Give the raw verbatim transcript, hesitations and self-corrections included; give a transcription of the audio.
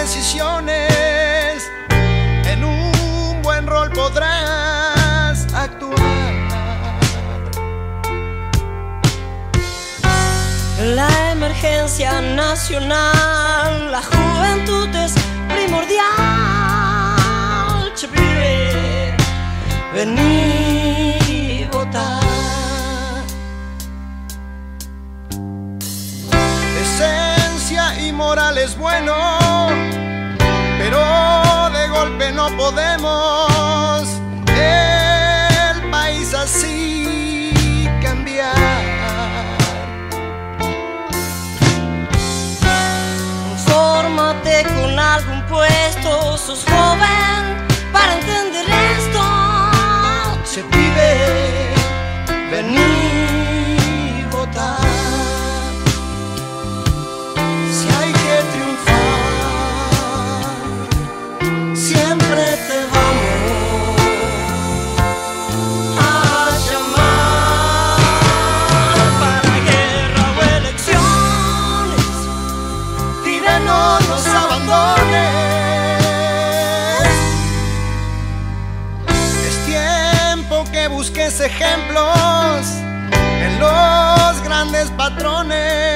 decisiones, en un buen rol podrás actuar. La emergencia nacional, la juventud es primordial. Che, pibe, vení votar. Decencia y moral es bueno, pero de golpe no podemos el país así cambiar. Fórmate con algún puesto, sos joven para entender esto. Se pide, vení votar. Si hay que triunfar, siempre te vamos a llamar. Para guerra o elecciones, Pibe, no nos abandones. Es tiempo que busques ejemplos en los grandes patrones.